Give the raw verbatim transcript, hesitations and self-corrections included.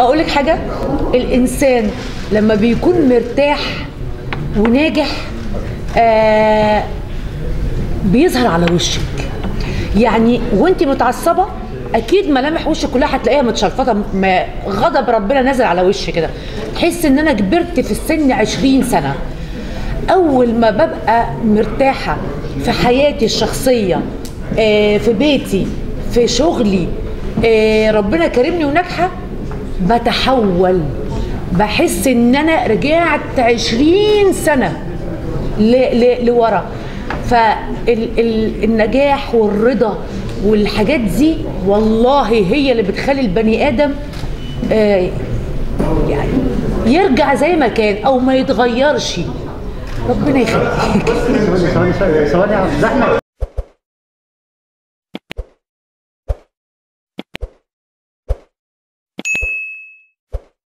اقول لك حاجه، الانسان لما بيكون مرتاح وناجح آه بيظهر على وشك. يعني وانت متعصبه اكيد ملامح وشك كلها هتلاقيها متشلفطه، غضب ربنا نازل على وشك كده، تحس ان انا كبرت في السن عشرين سنه. اول ما ببقى مرتاحه في حياتي الشخصيه، آه في بيتي، في شغلي، آه ربنا كرمني وناجحه، بتحول، بحس ان انا رجعت عشرين سنه لورا. فالنجاح والرضا والحاجات دي والله هي اللي بتخلي البني ادم آه يعني يرجع زي ما كان او ما يتغيرش. ربنا يخليك. ثواني ثواني ثواني